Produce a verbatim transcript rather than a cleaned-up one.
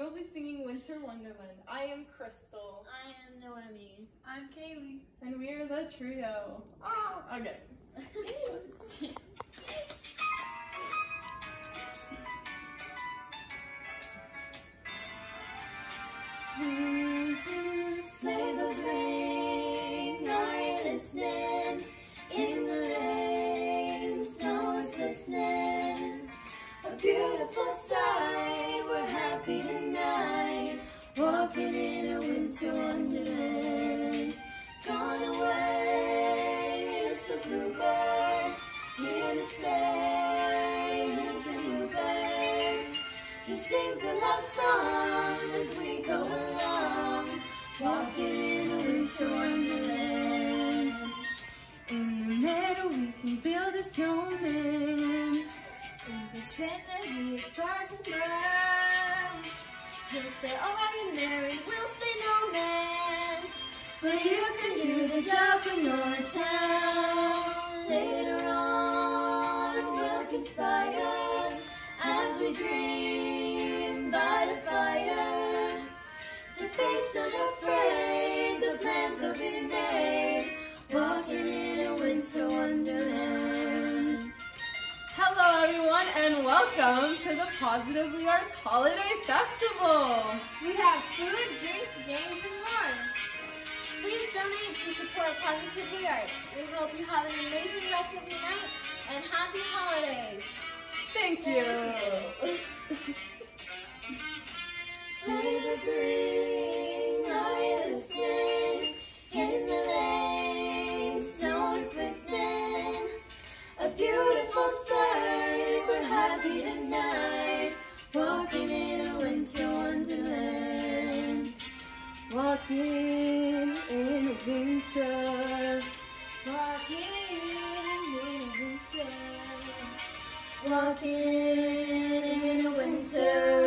will be singing Winter Wonderland. I am Crystal. I am Noemi. I'm Kaylee. And we are the trio. Ah, okay. Sleigh bells ring, are you listening? In the lane, snow is glistening. A beautiful sight, we're happy tonight, walking in a winter wonderland. Gone away is the bluebird, here to stay is the bluebird. He sings a love song as we go along, walking in a winter wonderland. In the meadow we can build a snowman And pretend that he is Parson Brown. He'll say, oh, are you married? We'll say no, man. But you can do the job in your town. Later on, we'll conspire as we dream by the fire to face unafraid the plans that we made, walking in a winter wonderland. Hello everyone and welcome to the Positively Arts Holiday Festival. We have food, drinks, games, and more. Please donate to support Positively Arts. We hope you have an amazing rest of your night and happy holidays. Thank you. Sleigh bells ring, are you listening? In the lane, snow is glistening. A beautiful sight, we're happy tonight, walking in a winter wonderland. Walking in a winter, Walking in a winter, walking in a winter